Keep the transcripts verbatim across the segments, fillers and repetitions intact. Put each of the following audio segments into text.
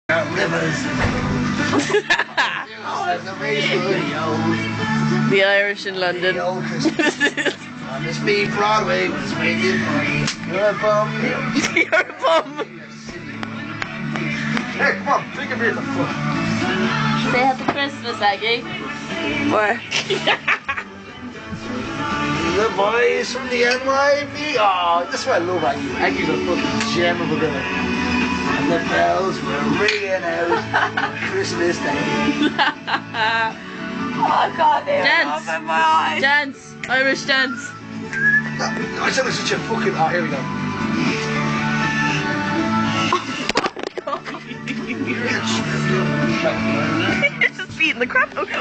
Rivers. The Irish in London. On the speed Broadway was waiting for you. You're a bum. You're a bum. Hey, come on, take a beer the foot. Say happy Christmas, Aggie. Or The boys from the N Y B. Oh, this is why I love Aggie. Aggie's a fucking gem of a girl. And the bells were ringing out Christmas Day. Oh god, they dance. open my eyes. Dance. Irish dance. I said it's such a fucking. Oh, here we go. You're just beating the crap out.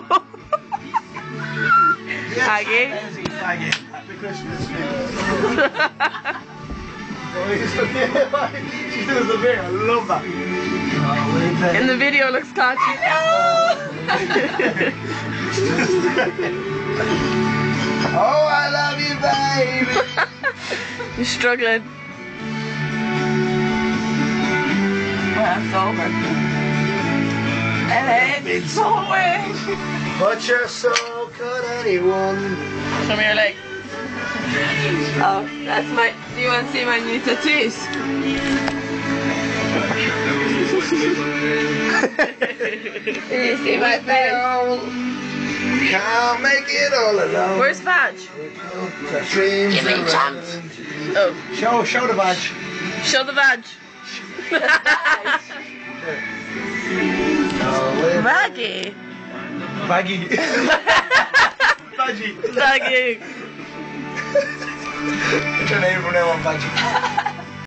Yes, Aggie. Aggie. Happy Christmas. She's doing the beer. I love that. In the video, looks catchy. Oh, I love you, baby. You're struggling. Well, it's over. And it's so weird. But you're so good, anyone. Show me your leg. Oh, that's my. Do you want to see my new tattoos? Do you see my face? Can't make it all alone. Where's badge? Give me a chance. Oh, Show, show the badge. show the badge. Maggie. Baggy. Baggy. Maggie. What's your name from now on, Baggy?